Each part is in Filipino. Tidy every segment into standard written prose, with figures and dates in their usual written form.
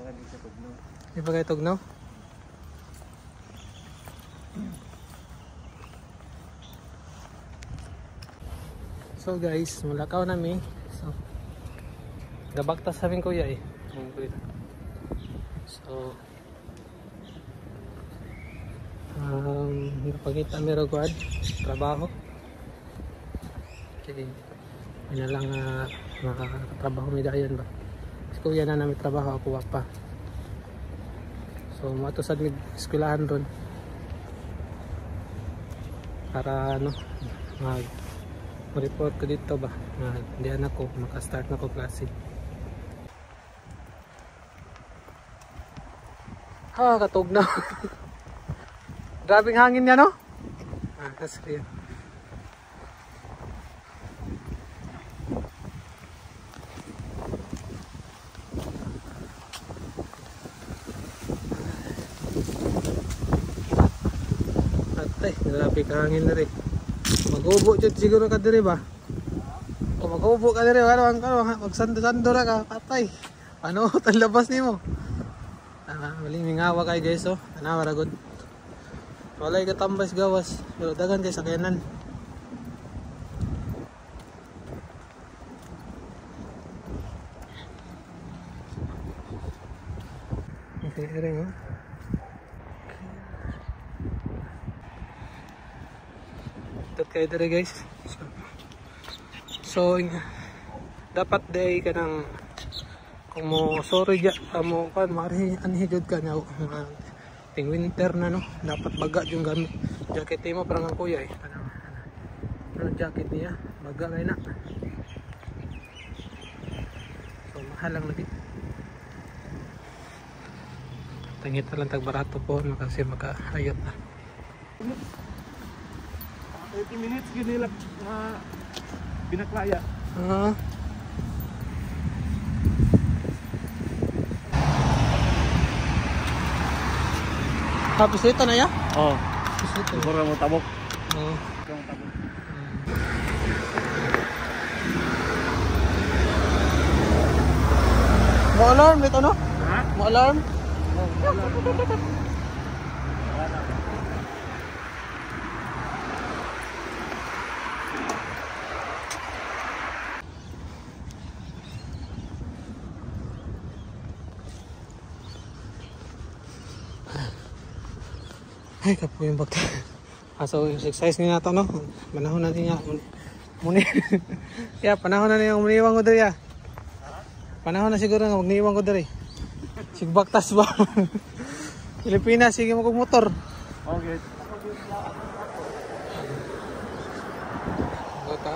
Di ba kayo tugnaw? So guys, mulakaw nami. So gabaktas sa aming kuya eh. So napagita mi ragwad trabaho. Okay. Ina lang makakatrabaho mi dayon ba. Si kuya na namin trabaho, ako pa. So matusad mi eskwelahan ron. Para ano mag-report ko dito ba. Diyan ako maka-start na ko klase. Katugnaw. Grabing hangin niya, no? That's real. Atay, grabe ka hangin na rin. Mag-ubo dyan siguro ka diri ba? O mag-ubo ka diri, magsando-sando na ka, patay. Ano, ang labas ni mo? Maling mingawa kayo guys, oh. Tanawa ragod. Walay katambas gawas, pero dagan guys sakyanan. Okay, ring, oh. Ito kayo dere guys. So dapat day ka ng kung mo sorry ja mo kan mari anhijud ka na ting winter na no, dapat baga yung gamit. Jacket mo parang ang kuya eh. Ano jacket niya? Baga kay na. So mahal lang lagi. Tangit na lang tag barato po kasi makaayot na. 30 minutes gini lang binaklaya. Habis itu na ya? Oh. Habis itu. Siguro mo tabok. Oh. Kamu tabok. Mau alarm dito no? Ha? Mau alarm? Oh, wala. Ay, kapo yung bagta. So, exercise nyo na ito, no? Panahon na niya. Muni. Yeah, panahon na niya. Muniiwan ko dali, ah. Panahon na siguro nga. Magniiwan ko dali. Sigbaktas ba? Pilipinas, sige mo kong motor. Okay. Gota.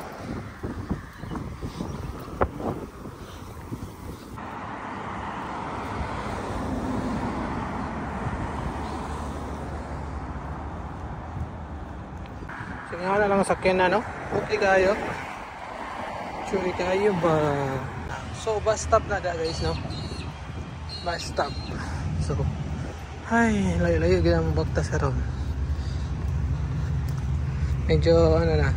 Sige nga na lang sakyan na, no? Okay kayo. Churi kayo ba? So, bus stop na da guys, no? Bus stop. So, ay, layo-layo ginang baktas ka ron. Medyo, ano na.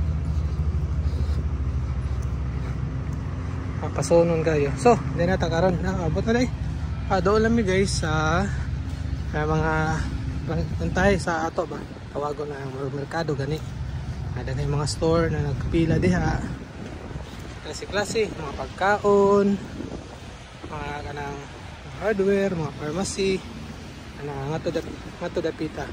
Mapasunon kayo. So, hindi na takaroon. Abot na lang. Doon lang guys sa mga pantay sa ato ba? Tawagon na ang merkado gani. Ada na mga store na nagpila diha. Klase-klase, mga pagkaon, mga kanang hardware, mga pharmacy, nga to dapita.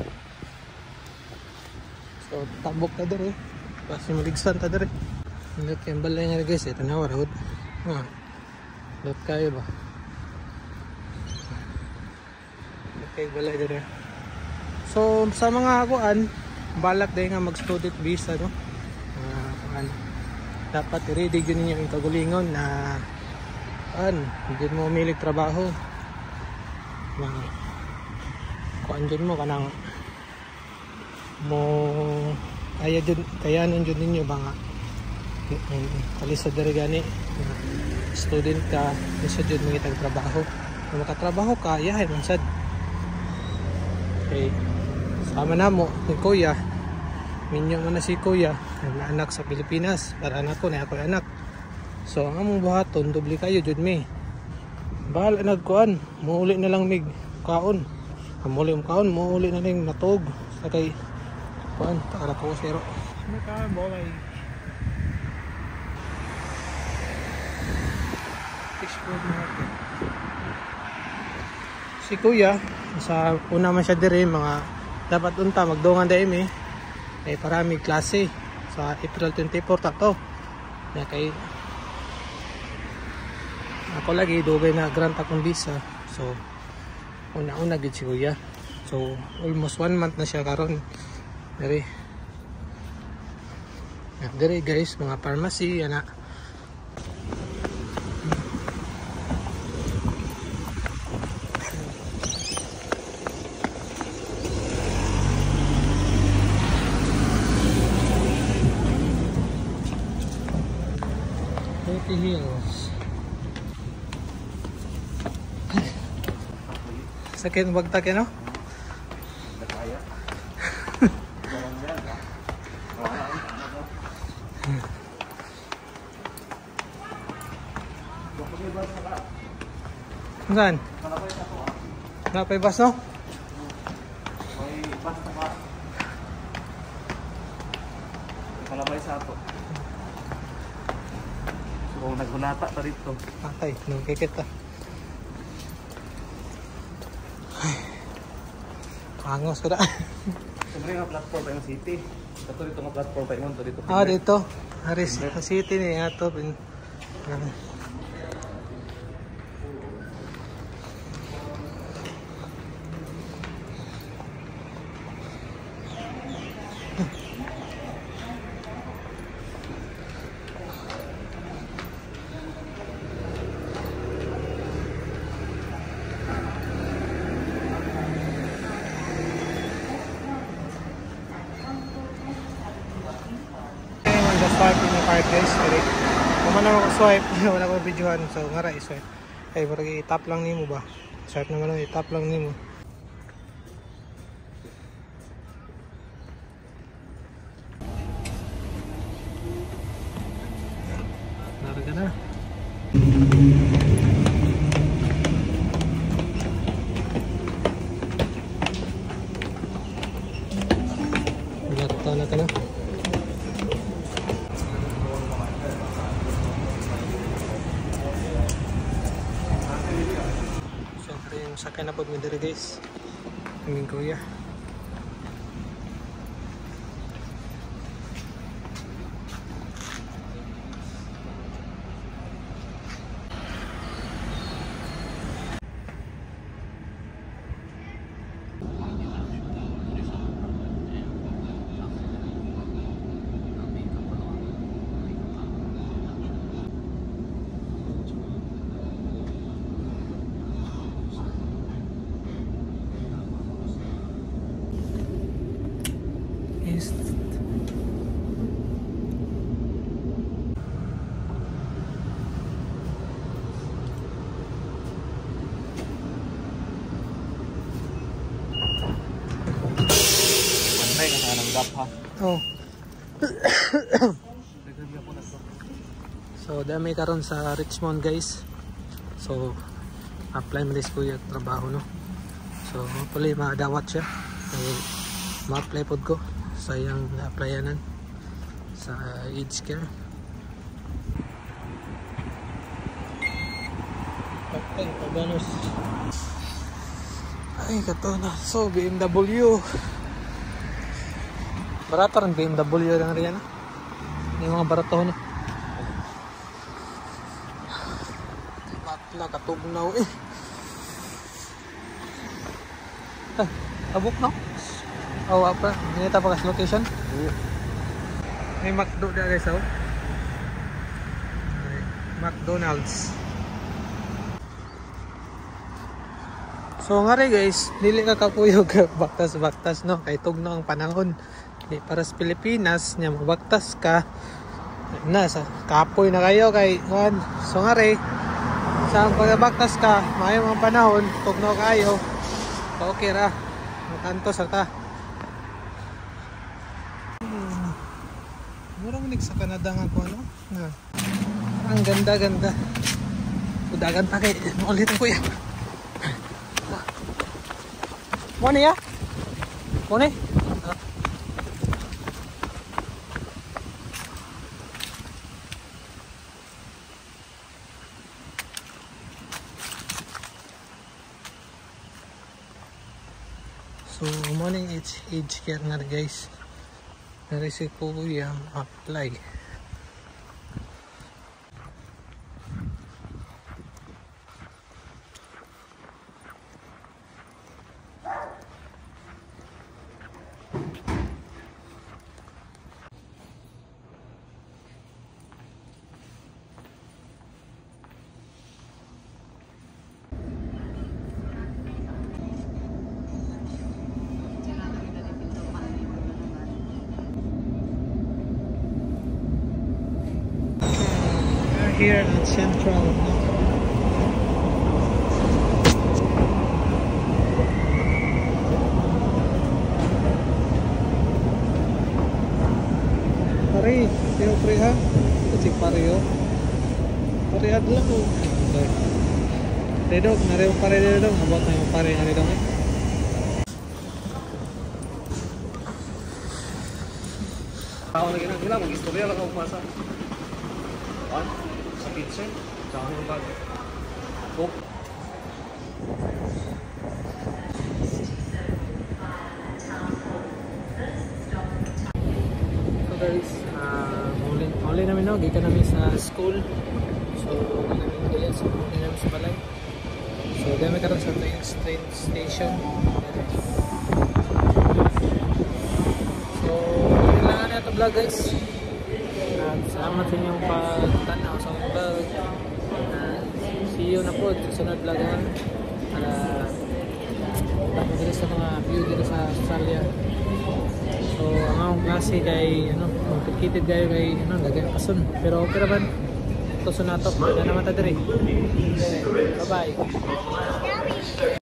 So tabok ta dere. Basta maligsan ta dere. Hindi kay balay nga guys, ito na warod. Dot kayo ba? Okay, balay dere. So sa mga kuan, balak day nga mag-student visa, no? Dapat i-ready yun ninyo yung kagulingon na hindi mo umilig trabaho. Kuan dyan mo kanang mo kayanan dyan ninyo ba nga kalisod na gani student ka, lisod yun mga itang trabaho. Kung makatrabaho ka, yahay mansad. Okay. Sama na mo, yung kuya, minyo mo na si kuya, anak sa Pilipinas, para anak ko na ako anak. So ang among buhaton, doble kayo, jud me. Bahal nagkuan, muuli na lang mig kaon. Amuli kaon, muuli na lang natog sa kay kuan para ko zero. Nakain bolay. Fish food market. Si Kuya, sa una man siya diri mga dapat unta magdungan dahil eh parami klase sa April 24 tato. Na kay ako lagi dugay na grant akong visa. So una-una gid si Kuya. So almost 1 month na siya karon. Diri guys, mga pharmacy ana. Hills. Sakit bagtak ya no? Saan? Wala pa ibas no? May bus na ka. Kalabay sa ato. So naghunata ta dito. Patay, nung kikita. Angos ko na. Siyempre nga platform tayo ng city. Ito dito nga platform tayo mo dito. Dito. Haris sa city ni ato. Swipe in the card guys. Kung man ako swipe, wala ko videohan. So nga ra i-swipe. Ay parang i-tap lang nimo ba? Swipe naman lang i-tap lang nimo. Narga na. Gata na ka na. Sakay na po mi diri guys. Aming Kuya. Oh. So dami karon sa Richmond guys. So apply mo this Kuya trabaho no. So hopefully madawat siya. Ma-apply pod ko sa iyang applyanan sa aged care. Okay, pagbanos. Ay kato na. So BMW. Barato rin BMW lang riyan na. Yung mga barato na. Batla katugnaw eh. Abok no? Oh, apa? Ini ta pakas location? May McDo da guys oh. McDonald's. So nga rin guys, dili ka kapuyog baktas-baktas no, kay tugno ang panahon. Di para sa Pilipinas nya mabaktas ka na sa kapoy na kayo kay Juan. So nga rin, sa pagbaktas ka, maayong ang panahon, tugno kayo. So okay ra. Makanto sa ta. Murang nig sa Canada nga ko ano. Na. Ang ganda-ganda. Udagan pa kay ulit ang kuya. Mo niya? Mo ni? So, morning age care na guys. Nari si kuya apply. Here at Central. Pare, tiyo pre ha? Ito si Pario. Pare adla ko. Redog, narew pare redog. Abot na yung pare nga redog eh. Tao lagi na sila, mag-istorya lang ako pasa. Sa pizza, tsaka yung bag. Coke. So guys, huli namin no, gikan namin sa school. So, huli namin sa balay. So, dami karon sa train station. So, kailangan na ito vlog guys. Salamat sa inyong pagtanaw sa vlog. See you na po sa sunod vlog na. Para pagpapagili sa mga view dito sa Australia. So, ang akong klase kay, complicated kayo kay, lagay ang kasun. Pero okay naman. Ito sunatok. Wala naman ta diri. Bye-bye.